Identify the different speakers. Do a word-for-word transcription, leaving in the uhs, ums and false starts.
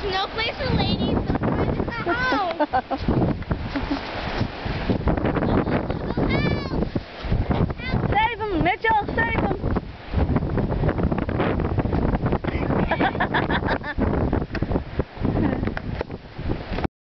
Speaker 1: no place for ladies, so find us a house.